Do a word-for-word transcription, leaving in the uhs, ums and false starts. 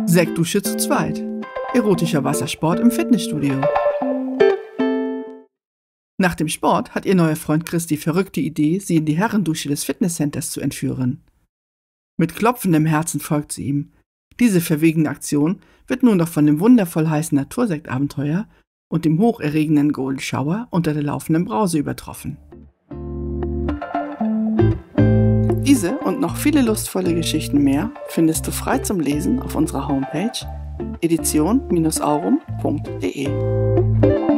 Sektdusche zu zweit. Erotischer Wassersport im Fitnessstudio. Nach dem Sport hat ihr neuer Freund Chris die verrückte Idee, sie in die Herrendusche des Fitnesscenters zu entführen. Mit klopfendem Herzen folgt sie ihm. Diese verwegene Aktion wird nun noch von dem wundervoll heißen Natursektabenteuer und dem hocherregenden Golden Shower unter der laufenden Brause übertroffen. Diese und noch viele lustvolle Geschichten mehr findest du frei zum Lesen auf unserer Homepage edition Bindestrich aurum Punkt de.